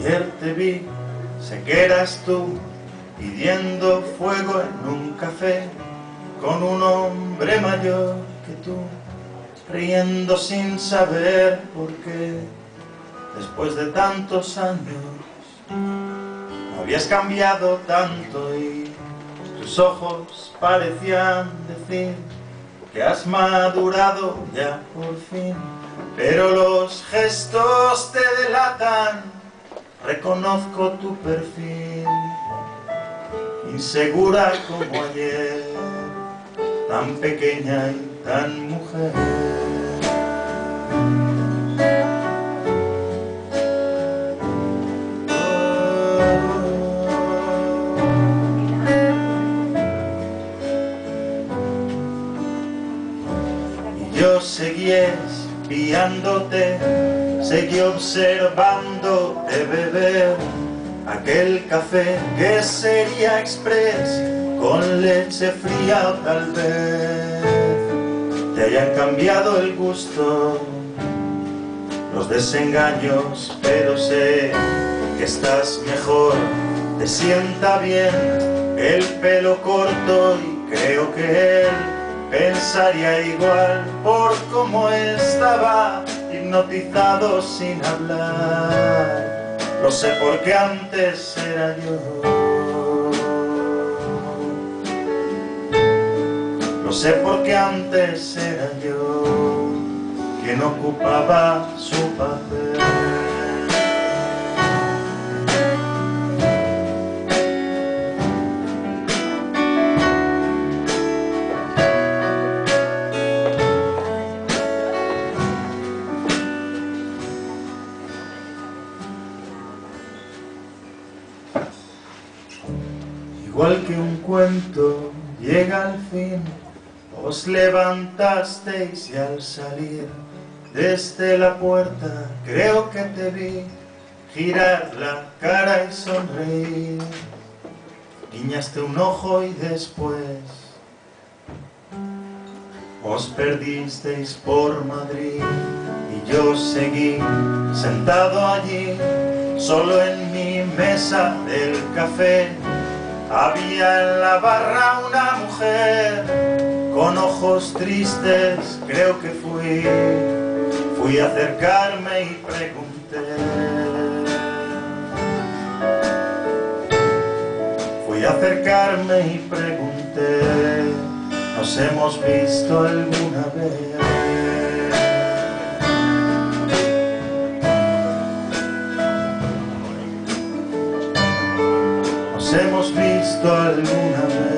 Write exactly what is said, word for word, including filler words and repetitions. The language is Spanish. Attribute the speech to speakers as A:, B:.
A: Ayer te vi, sé que eras tú, pidiendo fuego en un café con un hombre mayor que tú, riendo sin saber por qué. Después de tantos años habías cambiado tanto y tus ojos parecían decir que has madurado ya por fin, pero los gestos te delatan. Reconozco tu perfil, insegura como ayer, tan pequeña y tan mujer. Y yo seguí espiándote, seguí observándote beber aquel café que sería express con leche fría, o tal vez te hayan cambiado el gusto los desengaños, pero sé que estás mejor, te sienta bien el pelo corto y creo que él pensaría igual por cómo estaba hipnotizado sin hablar. Lo sé porque antes era yo. Lo sé porque antes era yo quien ocupaba su papel. Igual que un cuento llega al fin, os levantasteis y al salir desde la puerta creo que te vi girar la cara y sonreír. Guiñaste un ojo y después os perdisteis por Madrid y yo seguí sentado allí, solo en mi mesa del café. Había en la barra una mujer con ojos tristes, creo que fui, fui a acercarme y pregunté. Fui a acercarme y pregunté, ¿nos hemos visto alguna vez? ¿Nos hemos visto alguna vez?